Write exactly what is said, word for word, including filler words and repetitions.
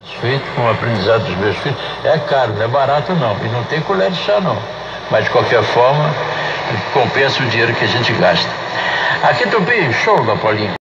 Feito com o aprendizado dos meus filhos. É caro, não é barato não. E não tem colher de chá não. Mas de qualquer forma, compensa o dinheiro que a gente gasta. Aqui, Tupi, show da Paulinha.